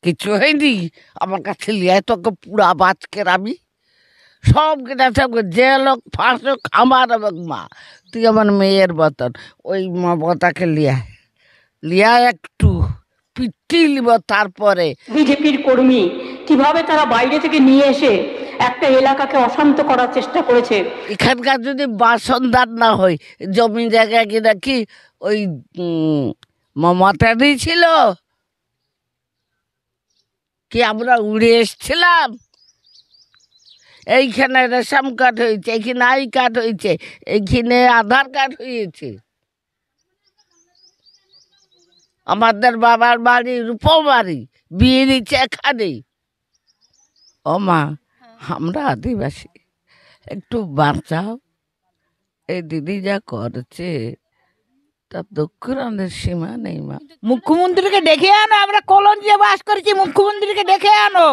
কিছু হয়নি, আমার কাছে লিয়ায় তোকে পুরা বাজকের আমি সব কেটে সব যে লোক ফাঁস হোক আমার এবং মা, তুই আমার মেয়ের মতন। ওই মমতাকে লিয়া একটু পিটি লিব, তারপরে বিজেপির কর্মী কিভাবে তারা বাইরে থেকে নিয়ে এসে একটা এলাকাকে অশান্ত করার চেষ্টা করেছে। এখানকার যদি বাসনদার না হয়, জমি জায়গা কি নাকি ওই মমতারই ছিল, কি আমরা উড়ে এসছিলাম? এইখানে রেশন কার্ড হয়েছে, এইখানে আই কার্ড হয়েছে, এইখানে আধার কার্ড হয়েছে। আমাদের বাবার বাড়ি রূপবাড়ি, বিয়ে দিচ্ছে এখানে। ও মা, আমরা আদিবাসী, একটু বাঁচাও। এই দিদি যা করছে তার দুঃখের সীমা নেই মা। মুখ্যমন্ত্রীকে ডেকে আনো, আমরা কলঞ্জিয়া বাস করেছি, মুখ্যমন্ত্রীকে ডেকে আনো,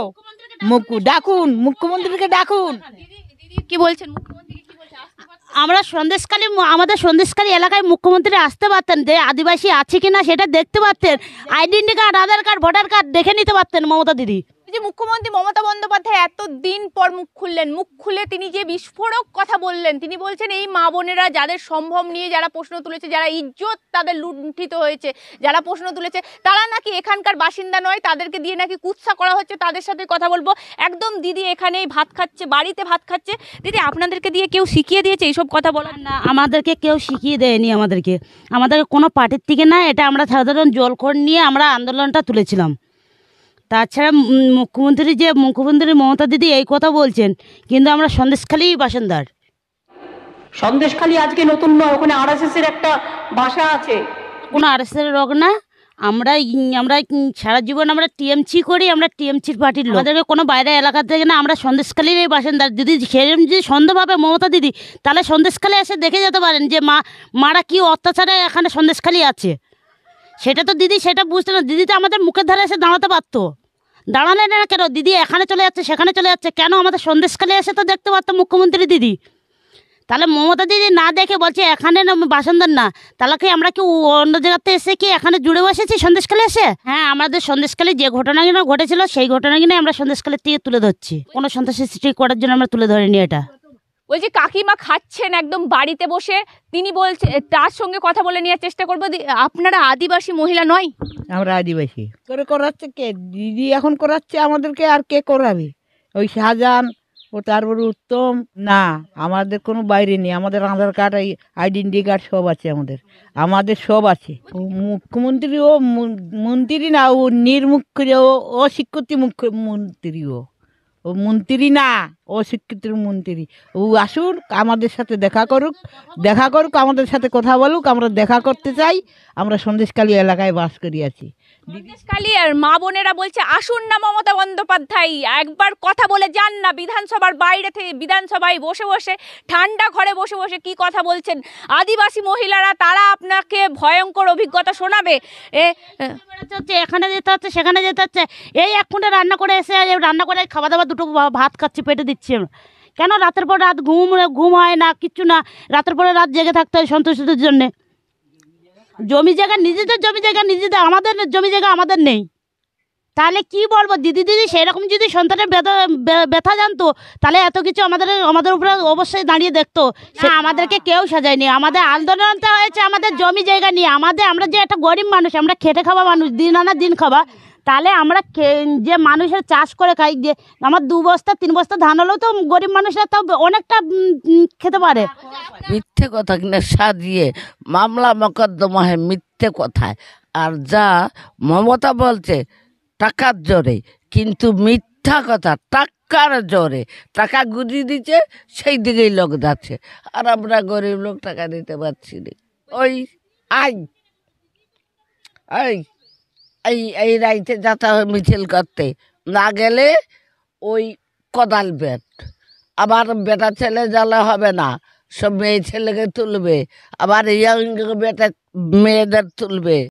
ডাকুন, মুখ্যমন্ত্রীকে ডাকুন। কি বলছেন মুখ্যমন্ত্রী? আমরা সন্দেশখালী, আমাদের সন্দেশখালী এলাকায় মুখ্যমন্ত্রী আসতে পারতেন, যে আদিবাসী আছে কিনা সেটা দেখতে পারতেন, identity card, Aadhaar card, voter card দেখে নিতে পারতেন মমতা দিদি। যে মুখ্যমন্ত্রী মমতা বন্দ্যোপাধ্যায় এতদিন পর মুখ খুললেন, মুখ খুলে তিনি যে বিস্ফোরক কথা বললেন, তিনি বলছেন এই মা বোনেরা যাদের সম্ভব নিয়ে যারা প্রশ্ন তুলেছে, যারা ইজ্জত তাদের লুণ্ঠিত হয়েছে, যারা প্রশ্ন তুলেছে, তারা নাকি এখানকার বাসিন্দা নয়, তাদেরকে দিয়ে নাকি কুৎসা করা হচ্ছে, তাদের সাথে কথা বলবো। একদম দিদি এখানেই ভাত খাচ্ছে, বাড়িতে ভাত খাচ্ছে। দিদি আপনাদেরকে দিয়ে কেউ শিখিয়ে দিয়েছে এইসব কথা বলার? না, আমাদেরকে কেউ শিখিয়ে দেয়নি, আমাদেরকে কোনো পার্টির থেকে না, এটা আমরা সাধারণ জলখড় নিয়ে আমরা আন্দোলনটা তুলেছিলাম। তাছাড়া মুখ্যমন্ত্রী মমতা দিদি এই কথা বলছেন, কিন্তু আমরা সন্দেশখালী বাসিন্দার। সন্দেশখালী আজকে নতুন নয়, ওখানে আরএসএস এর একটা বাসা আছে। কোনো আরএসএস রোগ না, আমরা সারা জীবন আমরা টিএমসি করি, আমরা টিএমসির পার্টির লোক। আমাদেরকে কোনো বাইরে এলাকা থেকে না, আমরা সন্দেশখালীর এই বাসিন্দার। যদি সেরকম যদি সন্দেহভাবে মমতা দিদি, তাহলে সন্দেশখালী এসে দেখে যেতে পারেন যে মারা কি অত্যাচারে এখানে সন্দেশখালী আছে। সেটা তো দিদি সেটা বুঝতে না, দিদি তো আমাদের মুখের ধারে এসে দাঁড়াতে পারতো, দাঁড়ালে না কেন? দিদি এখানে চলে যাচ্ছে, সেখানে চলে যাচ্ছে কেন? আমাদের সন্দেশখালী এসে তো দেখতে পারতো মুখ্যমন্ত্রী দিদি। তাহলে মমতা দিদি না দেখে বলছে এখানে বাসিন্দার না, তাহলে কি আমরা কি অন্য জায়গাতে এসে কি এখানে জুড়ে বসেছি সন্দেশখালী এসে? হ্যাঁ, আমাদের সন্দেশখালী যে ঘটনা কিনা ঘটেছিল সেই ঘটনা কিনা আমরা সন্দেশখালীর থেকে তুলে ধরছি, কোনো সন্ত্রাসী সৃষ্টি করার জন্য আমরা তুলে ধরিনি এটা। বলছে কাকিমা খাচ্ছেন একদম বাড়িতে বসে, তিনি বলছে তার সঙ্গে কথা বলে নেওয়ার চেষ্টা করবো। আপনারা আদিবাসী মহিলা নয়? আমরা আদিবাসী। করে করাচ্ছে কে? দিদি এখন করাচ্ছে আমাদেরকে, আর কে করাবে? ওই শাহজাহান, ও তারপরে উত্তম। না, আমাদের কোনো বাইরে নেই, আমাদের আধার কার্ড, আইডেন্টি কার্ড সব আছে, আমাদের সব আছে। মুখ্যমন্ত্রী ও মন্ত্রী না, ও নির্মুখ্য, ও অস্বীকৃত মুখ্যমন্ত্রী, ও মন্ত্রী না, অস্বীকৃতির মন্ত্রী। ও আসুন, আমাদের সাথে দেখা করুক, আমাদের সাথে কথা বলুক। আমরা দেখা করতে চাই, আমরা সন্দেশখালী এলাকায় বাস করি আছি। সন্দেশখালী আর মা বোনেরা বলছে আসুন না মমতা বন্দ্যোপাধ্যায়, একবার কথা বলে যান না। বিধানসভার বাইরে থেকে, বিধানসভায় বসে বসে, ঠান্ডা ঘরে বসে বসে কি কথা বলছেন আদিবাসী মহিলারা, তারা আপনাকে ভয়ঙ্কর অভিজ্ঞতা শোনাবে। এখানে যেতে হচ্ছে, সেখানে যেতে হচ্ছে, এই এক ফুটে রান্না করে এসে রান্না করে খাওয়া দাওয়া, দুটো ভাত খাচ্ছি, পেটে দিচ্ছি। কেন? রাতের পর রাত ঘুম হয় না, কিচ্ছু না, রাতের পরে রাত জেগে থাকতে হয় সন্তুষ্টির জন্যে। নিজেদের জমি জায়গা নিজেদের, আমাদের জমি জায়গা আমাদের নেই। তাহলে কি বলবো? দিদি সেরকম যদি সন্তানের ব্যথা জানতো, তাহলে এত কিছু আমাদের উপরে অবশ্যই দাঁড়িয়ে দেখতো। সে আমাদেরকে কেউ সাজায়নি, আমাদের আন্দোলনটা হয়েছে আমাদের জমি জায়গা নিয়ে। আমরা যে একটা গরিব মানুষ, আমরা খেটে খাওয়া মানুষ, দিন আনা দিন খাওয়া। তাহলে আমরা যে মানুষের চাষ করে খাই, যে আমার 2 বস্তা 3 বস্তা ধান হলেও তো গরিব মানুষরা তাও অনেকটা খেতে পারে। মিথ্যে কথা কিনা সাজিয়ে মামলা মোকদ্দমা হয় মিথ্যে কথায়। আর যা মমতা বলছে টাকার জোরে, কিন্তু মিথ্যা কথা। টাকার জোরে টাকা গুজিয়ে দিচ্ছে, সেই দিকেই লোক যাচ্ছে, আর আমরা গরিব লোক টাকা দিতে পারছি না। ওই এই রাইতে যাতে হয় মিছিল করতে, না গেলে ওই কোদাল বেট। আবার বেটা ছেলে জ্বালা হবে না, সব মেয়ে ছেলেকে তুলবে, আবার ইয়াং বেটা মেয়েদের তুলবে।